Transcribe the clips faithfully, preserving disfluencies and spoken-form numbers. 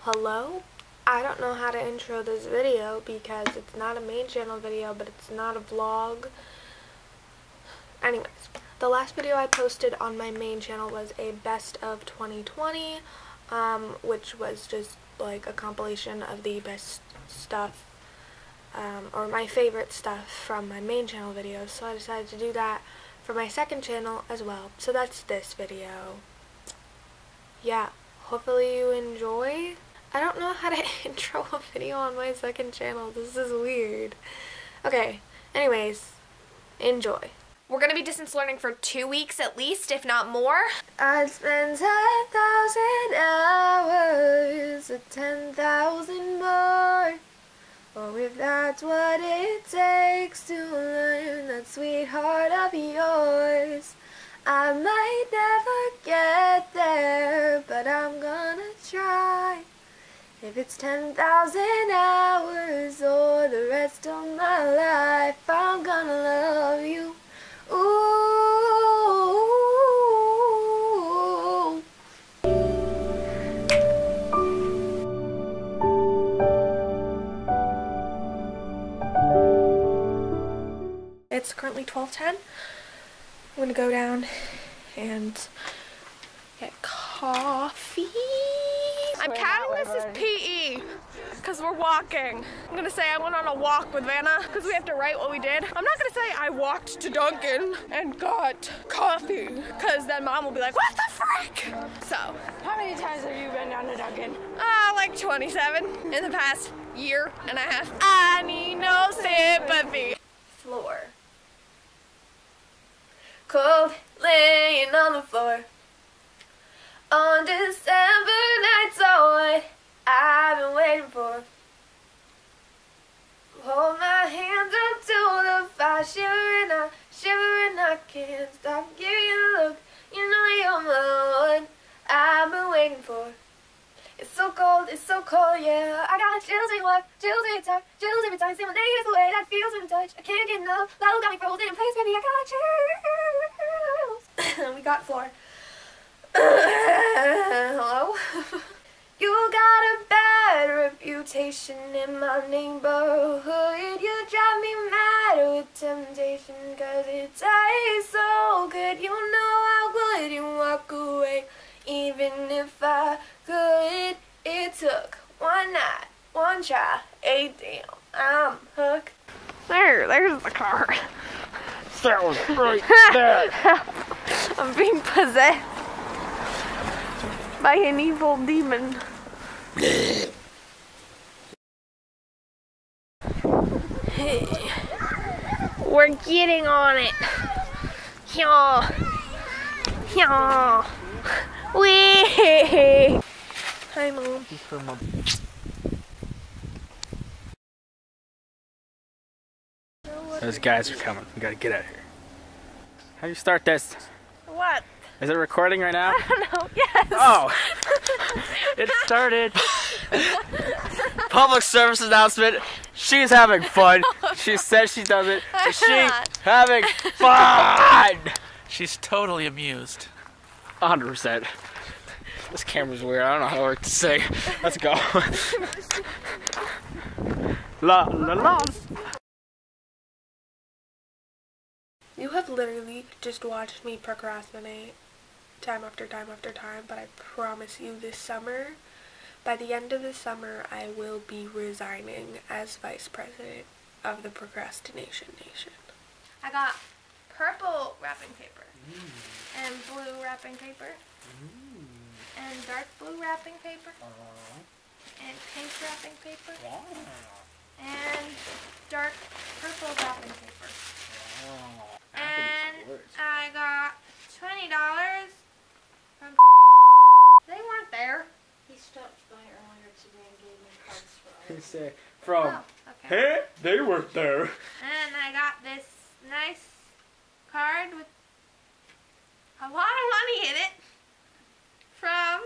Hello? I don't know how to intro this video because it's not a main channel video, but it's not a vlog. Anyways, the last video I posted on my main channel was a best of twenty twenty, um, which was just like a compilation of the best stuff, um, or my favorite stuff from my main channel videos, so I decided to do that for my second channel as well. So that's this video. Yeah, hopefully you enjoy. I don't know how to intro a video on my second channel. This is weird. Okay, anyways, enjoy. We're going to be distance learning for two weeks at least, if not more. I'd spend ten thousand hours or ten thousand more. Or if that's what it takes to learn that sweetheart of yours. I might never get there, but I'm gonna try. If it's ten thousand hours or the rest of my life, I'm gonna love you. Ooh. It's currently twelve ten. I'm gonna go down and get coffee. I'm counting this as P E because we're walking. I'm gonna say I went on a walk with Vanna because we have to write what we did. I'm not gonna say I walked to Dunkin' and got coffee because then Mom will be like, what the frick? So, how many times have you been down to Dunkin'? Uh, like twenty-seven in the past year and a half. I need no sympathy. Floor. Cold, laying on the floor. On December nights, oh, what I've been waiting for. Hold my hands up to the fire, shivering, I, shivering, I can't stop giving you a look. You know you're my one I've been waiting for. It's so cold, it's so cold, yeah. I got chills when you walk, chills when you talk, chills every time. See my name is the way that feels when you touch. I can't get enough, love got me frozen in place, baby. I got chills. We got floor. Hello? You got a bad reputation in my neighborhood. You drive me mad with temptation, cause it tastes so good. You know I wouldn't walk away even if I could. It took one night, one try, hey damn, I'm hooked. There, there's the car. That was right there. I'm being possessed by an evil demon. We're getting on it. Yeah. Yeah. Wee. Hi, Mom. Those guys are coming. We gotta get out of here. How do you start this? What? Is it recording right now? I don't know. Yes. Oh! It started. Public service announcement. She's having fun. She says she doesn't. But she's having fun! She's totally amused. one hundred percent. This camera's weird. I don't know how to work to say. Let's go. La la la. You have literally just watched me procrastinate time after time after time, but I promise you this summer, by the end of the summer, I will be resigning as vice president of the Procrastination Nation. I got purple wrapping paper, mm. and blue wrapping paper, mm. and dark blue wrapping paper, uh. and pink wrapping paper, yeah. and dark purple wrapping paper. Wow. And I got twenty dollars from they weren't there. He stopped by earlier today and gave me cards for He said, from, oh, okay. Hey, they weren't there. And I got this nice card with a lot of money in it from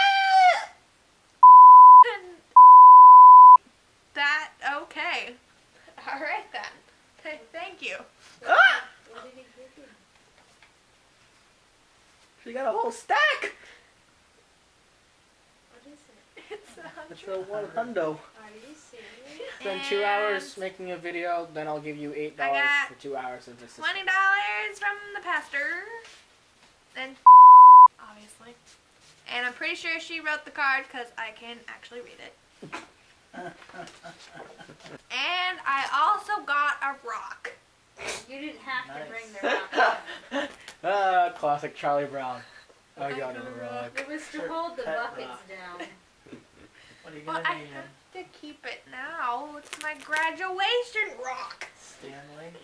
that, okay. Alright then. Thank you. Ah! What did he give you? She got a whole stack. What is it? It's a It's real one hundo. Are you serious? Spend two hours making a video, then I'll give you eight dollars I got for two hours of this. Twenty dollars from the pastor. And obviously. And I'm pretty sure she wrote the card because I can actually read it. And I also got a rock. You didn't have Nice. to bring the rock. Ah, classic Charlie Brown. I got a rock. It was to hold the Pet buckets rock. down. What are you Well, gonna I name him? have to keep it now. It's my graduation rock. Stanley?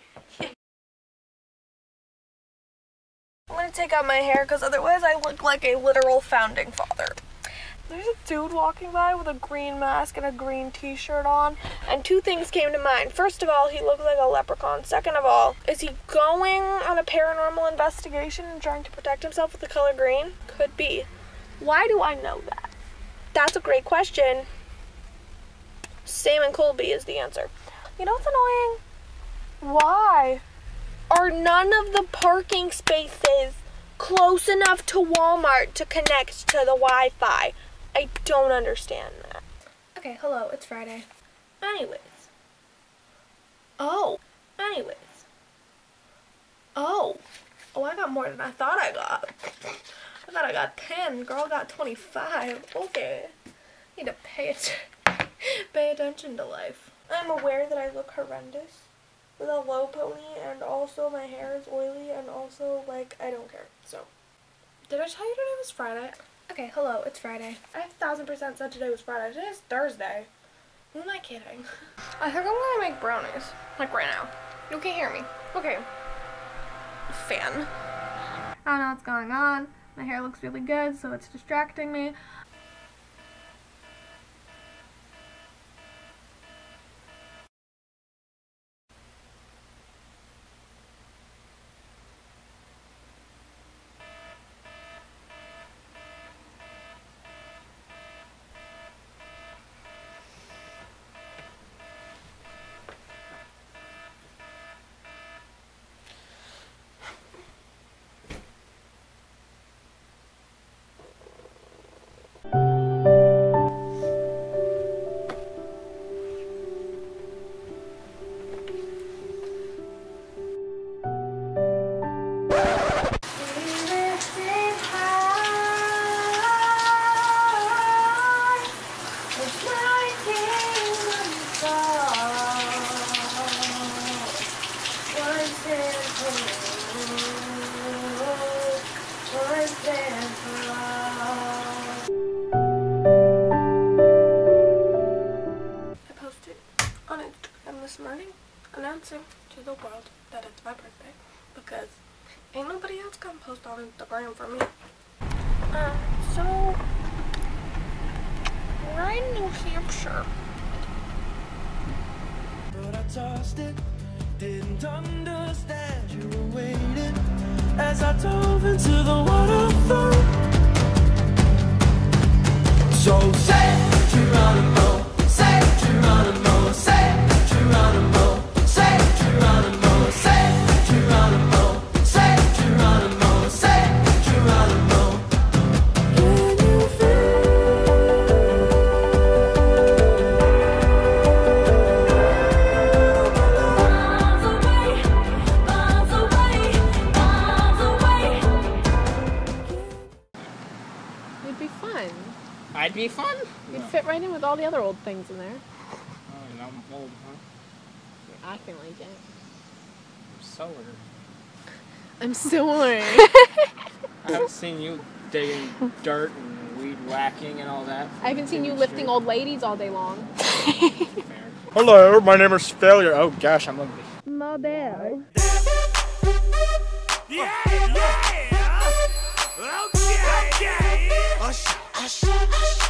I'm gonna take out my hair because otherwise I look like a literal founding father. There's a dude walking by with a green mask and a green t-shirt on, and two things came to mind. First of all, he looks like a leprechaun. Second of all, is he going on a paranormal investigation and trying to protect himself with the color green? Could be. Why do I know that? That's a great question. Sam and Colby is the answer. You know what's annoying? Why are none of the parking spaces close enough to Walmart to connect to the Wi-Fi? I don't understand that. Okay, hello, it's Friday. Anyways. Oh. Anyways. Oh. Oh, I got more than I thought I got. I thought I got ten. Girl got twenty-five. Okay. Need to pay it. Pay attention to life. I'm aware that I look horrendous with a low pony, and also my hair is oily, and also, like, I don't care. So, did I tell you today was Friday? Okay, hello, it's Friday. I a thousand percent said today was Friday. Today is Thursday. Who am I kidding? I think I'm gonna make brownies, like right now. You can't hear me. Okay. Fan. I don't know what's going on. My hair looks really good, so it's distracting me. Announcing to the world that it's my birthday, because ain't nobody else gonna post on Instagram for me. Um, so we're in New Hampshire. But I tossed it, didn't understand you were waiting as I dove into the waterfall. So say Geronimo, say Geronimo, say Geronimo. Say Geronimo, say Geronimo, say Geronimo, say Geronimo. Can you feel miles away, miles away, miles away? It'd be fun. I'd be fun? You'd fit right in with all the other old things in there. Oh, and I'm old, huh? You're acting like it. I'm solar. I'm sore. I haven't seen you digging dirt and weed whacking and all that. I haven't seen you lifting old ladies all day long. Hello, my name is Failure. Oh gosh, I'm ugly. My bad. Yeah, yeah. Okay, okay. Hush, hush, hush.